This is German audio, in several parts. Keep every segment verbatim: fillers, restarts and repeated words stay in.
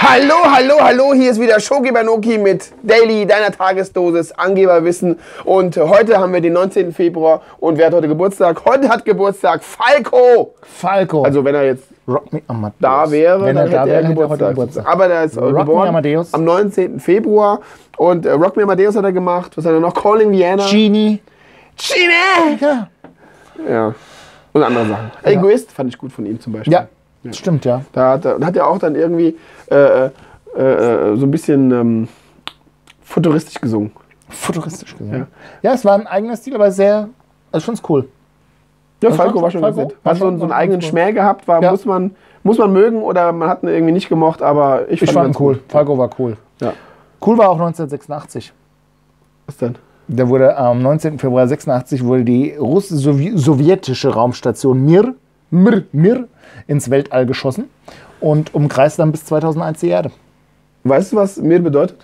Hallo, hallo, hallo, hier ist wieder Shoki Banoki mit Daily, deiner Tagesdosis Angeberwissen. Und heute haben wir den neunzehnten Februar und wer hat heute Geburtstag? Heute hat Geburtstag Falco. Falco. Also wenn er jetzt Rock me Amadeus. da wäre, wenn er dann da hätte wäre, er hätte er heute Geburtstag. Geburtstag. Aber der ist Rock me geboren Amadeus. am neunzehnten Februar. Und äh, Rock Me Amadeus hat er gemacht. Was hat er noch? Calling Vienna. Genie. Genie! Ja. Ja. Und andere Sachen. Ja. Egoist fand ich gut von ihm zum Beispiel. Ja, ja. Stimmt, ja. Da hat, er, hat er auch dann irgendwie äh, äh, äh, so ein bisschen ähm, futuristisch gesungen. Futuristisch gesungen. Ja. Ja. es war ein eigener Stil, aber sehr, also ich find's cool. Ja, Was Falco war war schon ganz Falco? nett. War Hat so, schon- so einen war eigenen ganz cool. Schmäh gehabt, war, Ja. muss, man, muss man mögen oder man hat ihn irgendwie nicht gemocht, aber ich, Ich fand ihn ganz cool. gut. Falco war cool. Ja. Cool war auch neunzehnhundertsechsundachtzig. Was denn? Da wurde am neunzehnten Februar sechsundachtzig wurde die russisch-sowjetische Raumstation Mir, Mir, Mir ins Weltall geschossen und umkreist dann bis zweitausendeins die Erde. Weißt du, was mir bedeutet?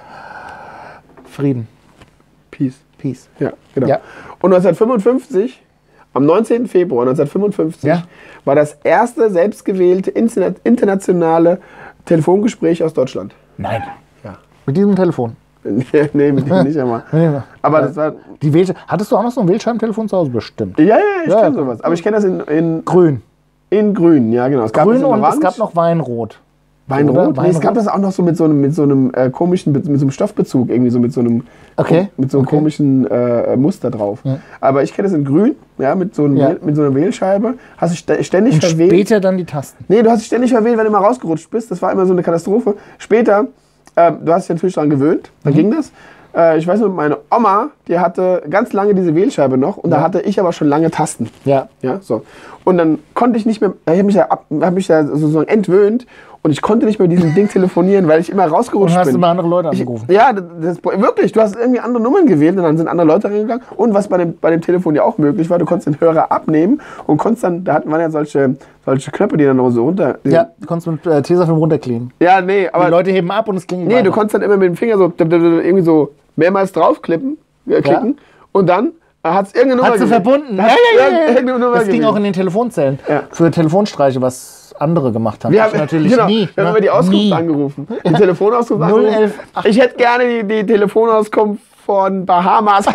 Frieden. Peace. Peace. Ja, genau. Ja. Und neunzehnhundertfünfundfünfzig, am neunzehnten Februar neunzehnhundertfünfundfünfzig, Ja. war das erste selbstgewählte Internet internationale Telefongespräch aus Deutschland. Nein. Ja. Mit diesem Telefon. Nee, mit dem nicht einmal. Aber das war. Die Wähl Hattest du auch noch so ein Wählscheibentelefon zu Hause? Bestimmt. Ja, ja, ich Ja, kenne ja. sowas. Aber ich kenne das in, in, Grün. in grün, ja, genau. Es gab Grün das in und es Orange. gab noch Weinrot. Weinrot? Oder? Nee, es Weinrot? gab das auch noch so mit so einem, mit so einem äh, komischen, mit, mit so einem Stoffbezug, irgendwie so mit so einem, Okay. mit so einem Okay. komischen äh, Muster drauf. Ja. Aber ich kenne das in grün, ja, mit so, einem Ja. Wähl- mit so einer Wählscheibe. Hast du st- ständig Und verwählt. später dann die Tasten. Nee, du hast dich ständig verwählt, wenn du mal rausgerutscht bist. Das war immer so eine Katastrophe. Später, äh, du hast dich natürlich daran gewöhnt, dann Mhm. ging das. Äh, ich weiß noch, meine Oma, die hatte ganz lange diese Wählscheibe noch und da Ja. hatte ich aber schon lange Tasten. Ja. Ja, so. Und dann konnte ich nicht mehr, ich habe mich da, ab- hab mich da sozusagen entwöhnt und ich konnte nicht mehr mit diesem Ding telefonieren, weil ich immer Und rausgerutscht hast bin. du mal andere Leute Ich, angerufen. ja, das, das, wirklich, du hast irgendwie andere Nummern gewählt und dann sind andere Leute reingegangen. Und was bei dem, bei dem Telefon ja auch möglich war, du konntest den Hörer abnehmen und konntest dann, da hatten wir ja solche, solche Knöpfe, die dann noch so runter... Ja, du konntest mit äh, Tesafilm runterkleben. Ja, nee, aber... Die Leute heben ab und es ging Nee, du konntest dann immer mit dem Finger so irgendwie so mehrmals draufklippen, äh, klicken und dann hat es irgendeine Nummer Hat sie gewählt. verbunden. Hat irgendeine Nummer Das ging gewählt. auch in den Telefonzellen. Ja. Für Telefonstreiche, was andere gemacht haben. Wir Ich haben natürlich genau, nie. wir haben ne? immer die Auskunft Nie. angerufen. Die Telefonauskunft null angerufen. elf acht. Ich hätte gerne die, die Telefonauskunft von Bahamas.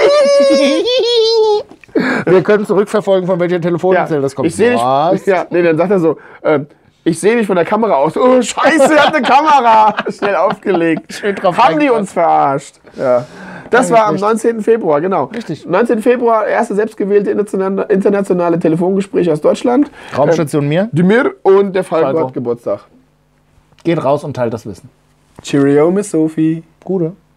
Wir können zurückverfolgen, von welcher Telefonzelle das kommt. Ich sehe Was? dich. Ja, nee, dann sagt er so, ähm, ich sehe dich von der Kamera aus. Oh, scheiße, er hat eine Kamera. Schnell aufgelegt. Schön drauf Haben die eingefallen. uns verarscht. Ja. Das Eigentlich war am nicht. neunzehnten Februar, genau. Richtig. neunzehnten Februar, erste selbstgewählte internationale, internationale Telefongespräch aus Deutschland. Raumstation Mir. Die Mir und der Falco Falco. hat Geburtstag. Geht raus und teilt das Wissen. Cheerio, Miss Sophie. Gute.